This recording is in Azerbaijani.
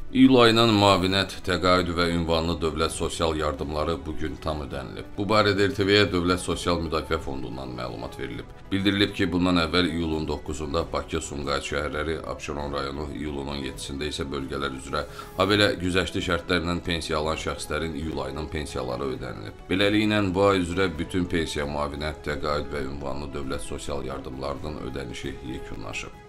İyul ayının müavinət, təqaüd və ünvanlı dövlət sosial yardımları bugün tam ödənilib. Bu barədə RTV-yə Dövlət Sosial Müdafiə Fondundan məlumat verilib. Bildirilib ki, bundan əvvəl iyulun 9-da Bakı, Sumqayıt şəhərləri, Abşeron rayonu, iyulun 17-sində isə bölgələr üzrə, habelə güzəştli şərtlərlə pensiya alan şəxslərin iyul ayının pensiyaları ödənilib. Beləliklə, bu ay üzrə bütün pensiya, müavinət, təqaüd və ünvanlı dövlət sosial yardımlarının ödənişi yekunlaşıb.